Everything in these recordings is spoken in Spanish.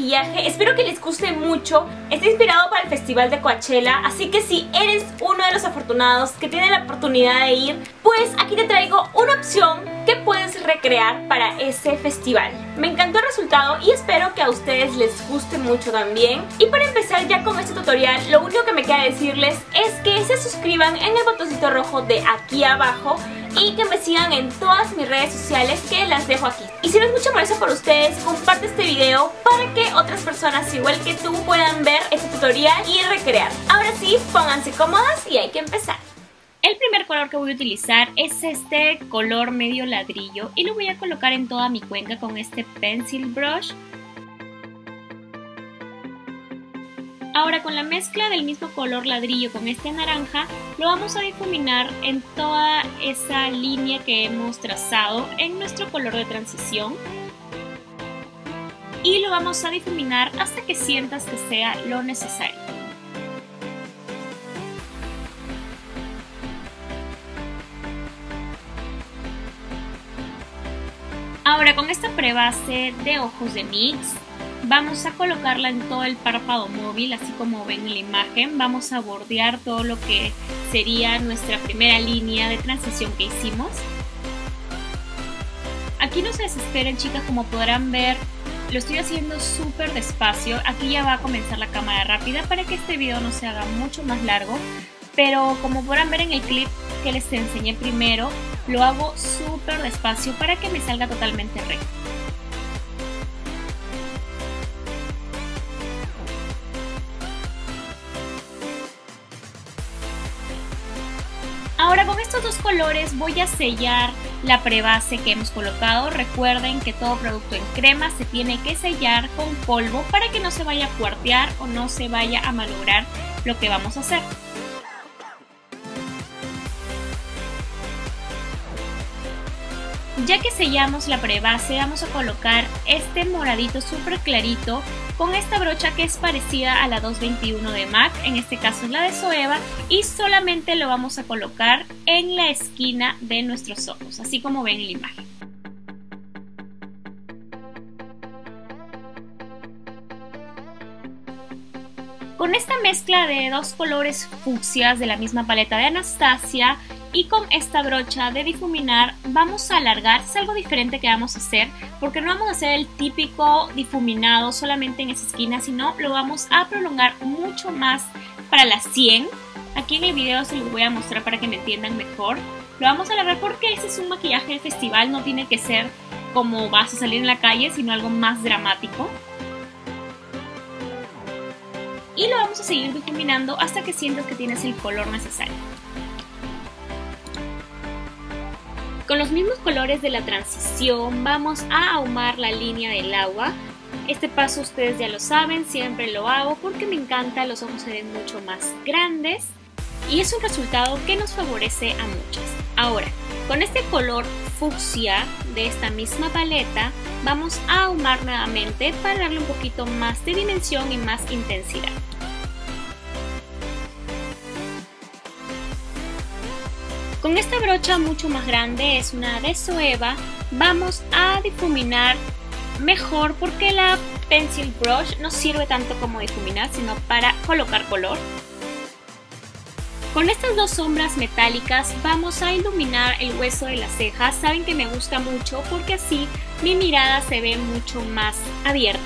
maquillaje espero que les guste mucho. Está inspirado para el festival de Coachella, así que si eres uno de los afortunados que tiene la oportunidad de ir, pues aquí te traigo una opción que puedes recrear para ese festival. Me encantó el resultado y espero que a ustedes les guste mucho también. Y para empezar ya con este tutorial, lo único que me queda decirles es que se suscriban en el botoncito rojo de aquí abajo y que me sigan en todas mis redes sociales que las dejo aquí. Y si no es mucha molestia por ustedes, comparte este video para que otras personas igual que tú puedan ver este tutorial y recrear. Ahora sí, pónganse cómodas y hay que empezar. El primer color que voy a utilizar es este color medio ladrillo y lo voy a colocar en toda mi cuenca con este pencil brush. Ahora con la mezcla del mismo color ladrillo con este naranja, lo vamos a difuminar en toda esa línea que hemos trazado en nuestro color de transición. Y lo vamos a difuminar hasta que sientas que sea lo necesario. Ahora con esta prebase de ojos de NYX, vamos a colocarla en todo el párpado móvil, así como ven en la imagen. Vamos a bordear todo lo que sería nuestra primera línea de transición que hicimos. Aquí no se desesperen, chicas, como podrán ver, lo estoy haciendo súper despacio. Aquí ya va a comenzar la cámara rápida para que este video no se haga mucho más largo. Pero como podrán ver en el clip que les enseñé primero, lo hago súper despacio para que me salga totalmente recto. Ahora con estos dos colores voy a sellar la prebase que hemos colocado. Recuerden que todo producto en crema se tiene que sellar con polvo para que no se vaya a cuartear o no se vaya a malograr lo que vamos a hacer. Ya que sellamos la prebase, vamos a colocar este moradito súper clarito con esta brocha que es parecida a la 221 de MAC, en este caso es la de Zoeva, y solamente lo vamos a colocar en la esquina de nuestros ojos, así como ven en la imagen. Con esta mezcla de dos colores fucsias de la misma paleta de Anastasia y con esta brocha de difuminar vamos a alargar. Es algo diferente que vamos a hacer porque no vamos a hacer el típico difuminado solamente en esa esquina, sino lo vamos a prolongar mucho más para la 100. Aquí en el video se los voy a mostrar para que me entiendan mejor. Lo vamos a alargar porque ese es un maquillaje de festival, no tiene que ser como vas a salir en la calle, sino algo más dramático. Y lo vamos a seguir difuminando hasta que sientas que tienes el color necesario. Con los mismos colores de la transición vamos a ahumar la línea del agua. Este paso ustedes ya lo saben, siempre lo hago porque me encanta, los ojos se ven mucho más grandes y es un resultado que nos favorece a muchas. Ahora, con este color fucsia de esta misma paleta vamos a ahumar nuevamente para darle un poquito más de dimensión y más intensidad. Con esta brocha mucho más grande, es una de Zoeva, vamos a difuminar mejor porque la pencil brush no sirve tanto como difuminar, sino para colocar color. Con estas dos sombras metálicas vamos a iluminar el hueso de las cejas. Saben que me gusta mucho porque así mi mirada se ve mucho más abierta.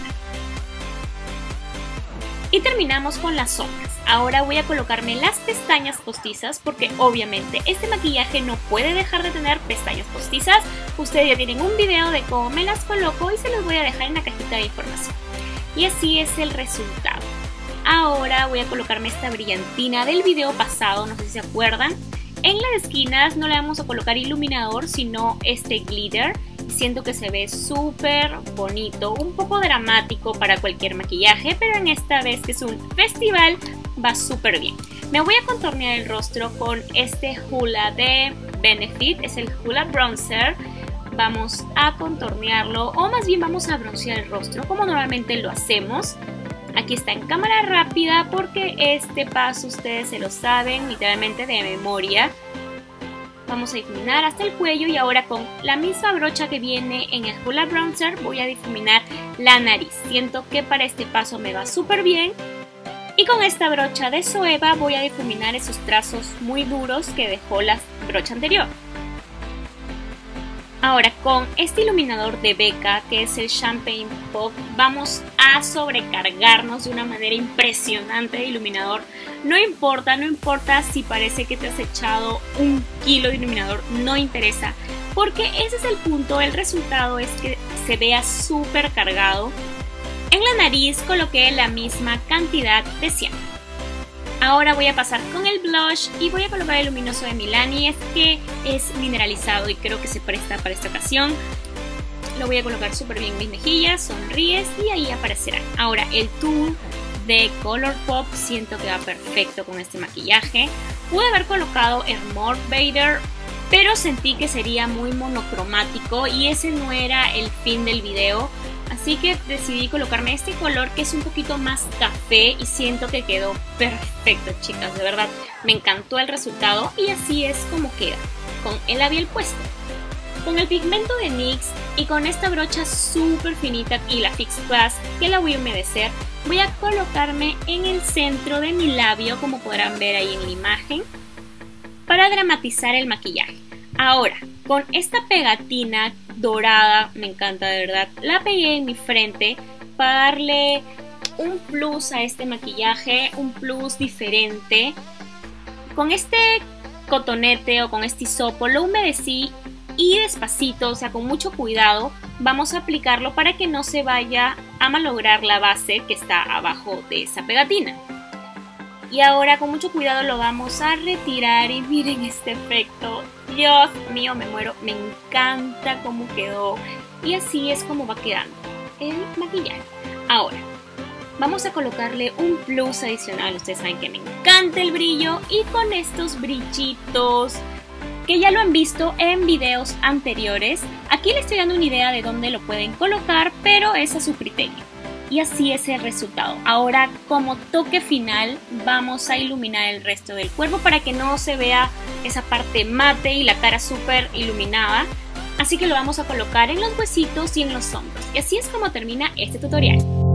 Y terminamos con las sombras. Ahora voy a colocarme las pestañas postizas porque obviamente este maquillaje no puede dejar de tener pestañas postizas. Ustedes ya tienen un video de cómo me las coloco y se los voy a dejar en la cajita de información. Y así es el resultado. Ahora voy a colocarme esta brillantina del video pasado, no sé si se acuerdan. En las esquinas no le vamos a colocar iluminador, sino este glitter. Siento que se ve súper bonito, un poco dramático para cualquier maquillaje, pero en esta vez que es un festival va súper bien. Me voy a contornear el rostro con este Hoola de Benefit, es el Hoola Bronzer. Vamos a contornearlo, o más bien vamos a broncear el rostro como normalmente lo hacemos. Aquí está en cámara rápida porque este paso ustedes se lo saben literalmente de memoria. Vamos a difuminar hasta el cuello y ahora con la misma brocha que viene en el Hoola Bronzer voy a difuminar la nariz. Siento que para este paso me va súper bien. Y con esta brocha de Zoeva voy a difuminar esos trazos muy duros que dejó la brocha anterior. Ahora con este iluminador de Becca, que es el Champagne Pop, vamos a sobrecargarnos de una manera impresionante de iluminador. No importa si parece que te has echado 1 kilo de iluminador, no interesa, porque ese es el punto, el resultado es que se vea súper cargado. En la nariz coloqué la misma cantidad de siempre. Ahora voy a pasar con el blush y voy a colocar el luminoso de Milani. Es que es mineralizado y creo que se presta para esta ocasión. Lo voy a colocar súper bien en mis mejillas, sonríes y ahí aparecerán. Ahora el Too de Colourpop siento que va perfecto con este maquillaje. Pude haber colocado el More Vader, pero sentí que sería muy monocromático y ese no era el fin del video. Así que decidí colocarme este color que es un poquito más café y siento que quedó perfecto, chicas. De verdad, me encantó el resultado y así es como queda, con el labial puesto. Con el pigmento de NYX y con esta brocha súper finita y la Fix Plus que la voy a humedecer, voy a colocarme en el centro de mi labio, como podrán ver ahí en la imagen, para dramatizar el maquillaje. Ahora, con esta pegatina dorada, me encanta de verdad, la pegué en mi frente para darle un plus a este maquillaje, un plus diferente. Con este cotonete o con este hisopo lo humedecí y despacito, o sea con mucho cuidado, vamos a aplicarlo para que no se vaya a malograr la base que está abajo de esa pegatina. Y ahora con mucho cuidado lo vamos a retirar y miren este efecto. Dios mío, me muero, me encanta cómo quedó. Y así es como va quedando el maquillaje. Ahora, vamos a colocarle un plus adicional. Ustedes saben que me encanta el brillo y con estos brillitos que ya lo han visto en videos anteriores. Aquí les estoy dando una idea de dónde lo pueden colocar, pero es a su criterio. Y así es el resultado. Ahora como toque final vamos a iluminar el resto del cuerpo para que no se vea esa parte mate y la cara súper iluminada. Así que lo vamos a colocar en los huesitos y en los hombros. Y así es como termina este tutorial.